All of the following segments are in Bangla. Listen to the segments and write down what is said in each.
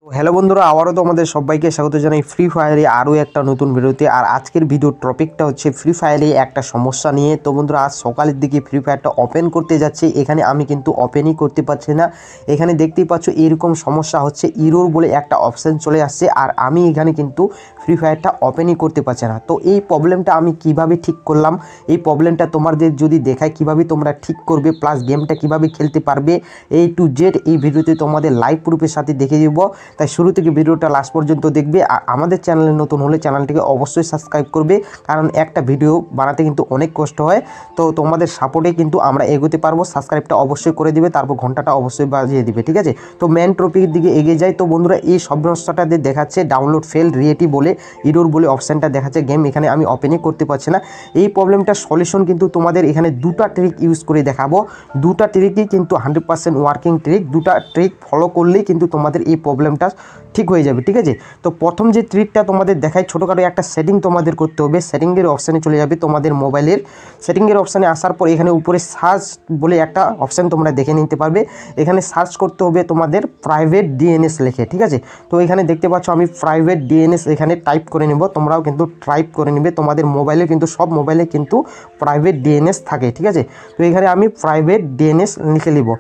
তো হ্যালো বন্ধুরা, আবারও তোমাদের সবাইকে স্বাগত জানাই ফ্রি ফায়ারে আরও একটা নতুন ভিডিওতে। আর আজকের ভিডিওর টপিকটা হচ্ছে ফ্রি ফায়ারে একটা সমস্যা নিয়ে। তো বন্ধুরা, আজ সকালের দিকে ফ্রি ফায়ারটা ওপেন করতে যাচ্ছি, এখানে আমি কিন্তু ওপেনই করতে পারছি না। এখানে দেখতেই পাচ্ছ এরকম সমস্যা হচ্ছে, ইরোর বলে একটা অপশান চলে আসছে, আর আমি এখানে কিন্তু ফ্রি ফায়ারটা ওপেনই করতে পারছি না। তো এই প্রবলেমটা আমি কিভাবে ঠিক করলাম, এই প্রবলেমটা তোমাদের যদি দেখায় কিভাবে তোমরা ঠিক করবে, প্লাস গেমটা কিভাবে খেলতে পারবে, A to Z এই ভিডিওতে তোমাদের লাইভ প্রুফের সাথে দেখে দেব। তাই শুরু থেকে ভিডিওটা লাস্ট পর্যন্ত দেখবে। আর আমাদের চ্যানেলে নতুন হলে চ্যানেলটিকে অবশ্যই সাবস্ক্রাইব করবে, কারণ একটা ভিডিও বানাতে কিন্তু অনেক কষ্ট হয়। তো তোমাদের সাপোর্টে কিন্তু আমরা এগোতে পারবো। সাবস্ক্রাইবটা অবশ্যই করে দিবে, তারপর ঘন্টাটা অবশ্যই বাজিয়ে দিবে, ঠিক আছে? তো মেন টপিকের দিকে এগিয়ে যাই। তো বন্ধুরা, এই সমস্যাটাতে দেখাচ্ছে ডাউনলোড ফেল রিয়েটি বলে ইরোর বলে অপশানটা দেখাচ্ছে, গেম এখানে আমি ওপেনই করতে পারছি না। এই প্রবলেমটার সলিউশন কিন্তু তোমাদের এখানে দুটা ট্রিক ইউজ করে দেখাবো। দুটা ট্রিকই কিন্তু 100% ওয়ার্কিং ট্রিক। দুটা ট্রিক ফলো করলেই কিন্তু তোমাদের এই প্রবলেমটা ঠিক হয়ে যাবে, ঠিক আছে? তো প্রথম যে ট্রিকটা তোমাদের দেখায়, ছোটোখাটো একটা সেটিং তোমাদের করতে হবে। সেটিংয়ের অপশানে চলে যাবে, তোমাদের মোবাইলের সেটিংয়ের অপশানে আসার পর এখানে উপরে সার্চ বলে একটা অপশান তোমরা দেখে নিতে পারবে। এখানে সার্চ করতে হবে তোমাদের প্রাইভেট ডিএনএস লিখে, ঠিক আছে? তো এখানে দেখতে পাচ্ছ আমি প্রাইভেট ডিএনএস এখানে টাইপ করে নেব। তোমরাও কিন্তু টাইপ করে নেবে, তোমাদের মোবাইলে কিন্তু সব মোবাইলে কিন্তু প্রাইভেট ডিএনএস থাকে, ঠিক আছে? তো এখানে আমি প্রাইভেট ডিএনএস লিখে নিব,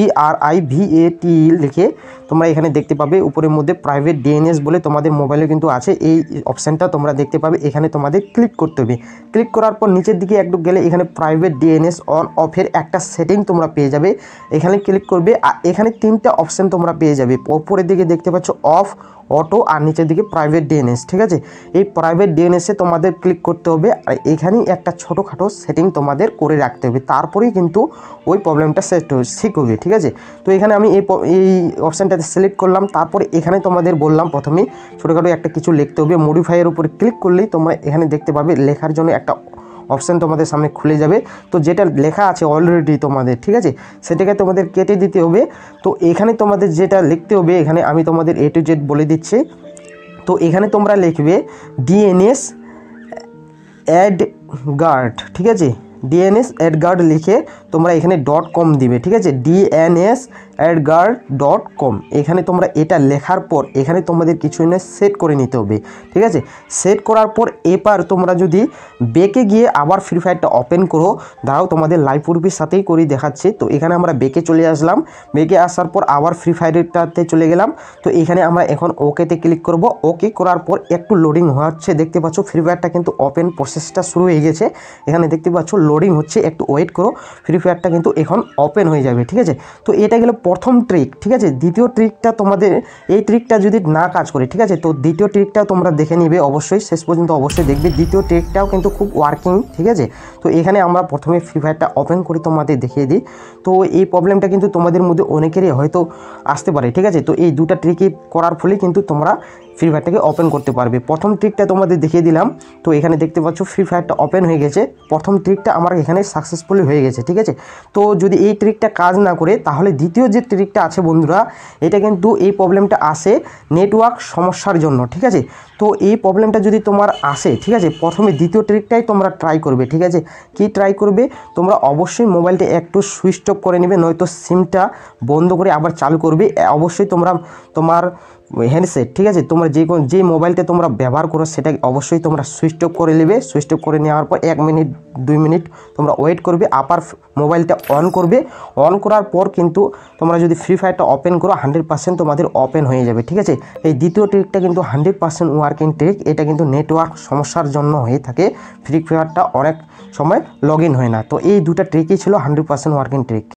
PRIVAT লিখে তোমরা এখানে দেখতে পাবে উপরের মধ্যে প্রাইভেট ডিএনএস বলে তোমাদের মোবাইলে কিন্তু আছে। এই অপশানটা তোমরা দেখতে পাবে, এখানে তোমাদের ক্লিক করতে হবে। ক্লিক করার পর নিচের দিকে একটু গেলে এখানে প্রাইভেট ডিএনএস অন অফের একটা সেটিং তোমরা পেয়ে যাবে। এখানে ক্লিক করবে আর এখানে তিনটা অপশান তোমরা পেয়ে যাবে। উপরের দিকে দেখতে পাচ্ছ অফ, অটো, আর নিচের দিকে প্রাইভেট ডিএনএস, ঠিক আছে? এই প্রাইভেট ডিএনএসে তোমাদের ক্লিক করতে হবে, আর এখানেই একটা ছোটোখাটো সেটিং তোমাদের করে রাখতে হবে, তারপরেই কিন্তু ওই প্রবলেমটা ঠিক হবে, ঠিক আছে? তো এখানে আমি এই অপশানটাতে সিলেক্ট করলাম। তারপরে এখানে তোমাদের বললাম প্রথমেই ছোটোখাটো একটা কিছু লিখতে হবে। মডিফাইয়ের উপরে ক্লিক করলেই তোমরা এখানে দেখতে পাবে লেখার জন্য একটা অপশান তোমাদের সামনে খুলে যাবে। তো যেটা লেখা আছে অলরেডি তোমাদের, ঠিক আছে, সেটাকে তোমাদের কেটে দিতে হবে। তো এখানে তোমাদের যেটা লিখতে হবে, এখানে আমি তোমাদের A to Z বলে দিচ্ছি। তো এখানে তোমরা লিখবে ডিএনএস অ্যাড গার্ড, ঠিক আছে? ডিএনএস অ্যাড গার্ড লিখে তোমরা এখানে .com দিবে, ঠিক আছে? DNSAdGuard.com। এখানে তোমরা এটা লেখার পর এখানে তোমাদের কিছু না সেট করে নিতে হবে, ঠিক আছে? সেট করার পর এবার তোমরা যদি বেকে গিয়ে আবার ফ্রি ফায়ারটা ওপেন করো, দাঁড়াও তোমাদের লাইভ প্রুফের সাথেই করে দেখাচ্ছে। তো এখানে আমরা বেকে চলে আসলাম, বেকে আসার পর আবার ফ্রি ফায়ারটাতে চলে গেলাম। তো এখানে আমরা এখন ওকেতে ক্লিক করব। ওকে করার পর একটু লোডিং হচ্ছে, দেখতে পাচ্ছ ফ্রি ফায়ারটা কিন্তু ওপেন প্রসেসটা শুরু হয়ে গেছে। এখানে দেখতে পাচ্ছ লোডিং হচ্ছে, একটু ওয়েট করো, ফ্রি ফায়ারটা কিন্তু এখন ওপেন হয়ে যাবে, ঠিক আছে? তো এটা গেল প্রথম ট্রিক, ঠিক আছে? দ্বিতীয় ট্রিকটা তোমাদের, এই ট্রিকটা যদি না কাজ করে, ঠিক আছে, তো দ্বিতীয় ট্রিকটা তোমরা দেখে নিবে, অবশ্যই শেষ পর্যন্ত অবশ্যই দেখবে। দ্বিতীয় ট্রিকটাও কিন্তু খুব ওয়ার্কিং, ঠিক আছে? তো এখানে আমরা প্রথমে ফ্রি ফায়ারটা ওপেন করে তোমাদের দেখিয়ে দিই। তো এই প্রবলেমটা কিন্তু তোমাদের মধ্যে অনেকেরই হয়তো আসতে পারে, ঠিক আছে? তো এই দুটা ট্রিকই করার ফলে কিন্তু তোমরা ফ্রি ফায়ারটাকে ওপেন করতে পারবে। প্রথম ট্রিকটা তোমাদের দেখিয়ে দিলাম। তো এখানে দেখতে পাচ্ছ ফ্রি ফায়ারটা ওপেন হয়ে গেছে। প্রথম ট্রিকটা আমার এখানে সাকসেসফুলি হয়ে গেছে, ঠিক আছে? তো যদি এই ট্রিকটা কাজ না করে, তাহলে দ্বিতীয় যে ট্রিকটা আছে বন্ধুরা, এটা কিন্তু এই প্রবলেমটা আসে নেটওয়ার্ক সমস্যার জন্য, ঠিক আছে? তো এই প্রবলেমটা যদি তোমার আসে, ঠিক আছে, প্রথমে দ্বিতীয় ট্রিকটাই তোমরা ট্রাই করবে, ঠিক আছে? কি ট্রাই করবে? তোমরা অবশ্যই মোবাইলটা একটু সুইচ অফ করে নেবে, নয়তো সিমটা বন্ধ করে আবার চালু করবে। অবশ্যই তোমরা তোমার হ্যান্ডসেট, ঠিক আছে, তোমরা যে মোবাইলটা তোমরা ব্যবহার করো সেটা অবশ্যই তোমরা সুইচ অফ করে নেবে। সুইচ অফ করে নেওয়ার পর 1 মিনিট 2 মিনিট তোমরা ওয়েট করবে, আবার মোবাইলটা অন করবে। অন করার পর কিন্তু তোমরা যদি ফ্রি ফায়ারটা ওপেন করো 100% তোমাদের ওপেন হয়ে যাবে, ঠিক আছে? এই দ্বিতীয় ট্রিকটা কিন্তু 100% ওয়ার্কিং ট্রিক। এটা কিন্তু নেটওয়ার্ক সমস্যার জন্য হয়ে থাকে, ফ্রি ফায়ারটা অনেক সময় লগ ইন হয় না। তো এই দুটা ট্রিকই ছিল 100% ওয়ার্কিং ট্রিক।